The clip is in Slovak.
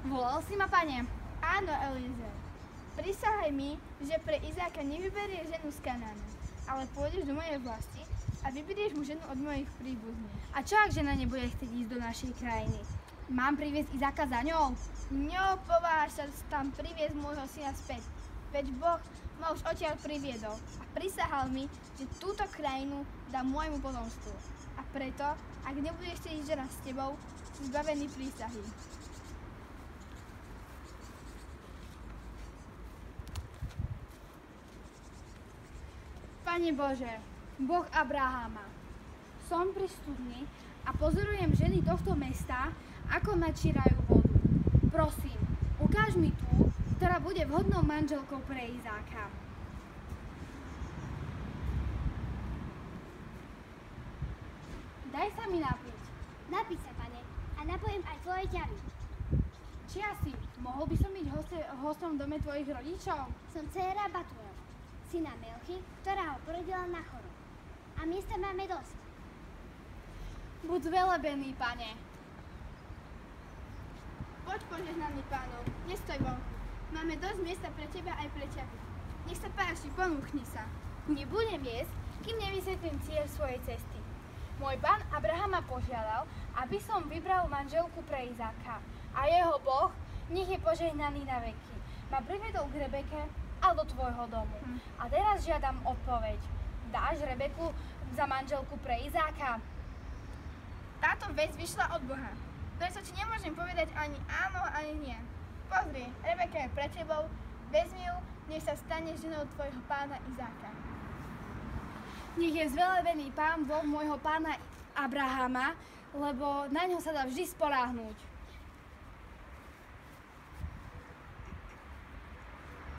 Volal si ma, pane? Áno, Eliezer. Prisahaj mi, že pre Izáka nevyberieš ženu z Kanána, ale pôjdeš do mojej vlasti a vyberieš mu ženu od mojich príbuzných. A čo ak žena nebude chcieť ísť do našej krajiny? Mám priviesť Izáka za ňou? Neopováž sa tam priviesť môjho syna späť, veď Boh ma už odtiaľ priviedol a prisahal mi, že túto krajinu dá môjmu potomstvu. A preto, ak nebudeš chcieť ísť žena s tebou, si zbavený prísahy. Pane Bože, Boh Abraháma, som pri studni a pozorujem ženy tohto mesta, ako načírajú vodu. Prosím, ukáž mi tú, ktorá bude vhodnou manželkou pre Izáka. Daj sa mi napiť. Napí sa, pane, a napojem aj tvoje ťavy. Či asi, mohol by som byť hostom v dome tvojich rodičov? Som dcéra Batuela, syna Melchy, ktorá ho porodila na chorob. A miesta máme dosť. Buď zvelebený, pane. Poď požehnaný pánov, nestoj vonku. Máme dosť miesta pre teba aj pre ťaby. Nech sa páči, ponúchni sa. Nebudem jesť, kým nevysvetlím cieľ svojej cesty. Môj pán Abraham ma požiadal, aby som vybral manželku pre Izáka. A jeho Boh, nech je požehnaný na veky, ma privedol k Rebeke a do tvojho domu. A teraz žiadam odpoveď. Dáš Rebeku za manželku pre Izáka? Táto vec vyšla od Boha. Preto ti nemôžem povedať ani áno, ani nie. Pozri, Rebeka je pre tebou, vezmi ju, nech sa stane ženou tvojho pána Izáka. Nech je zvelebený pán Boh môjho pána Abrahama, lebo na ňo sa dá vždy spoľahnúť.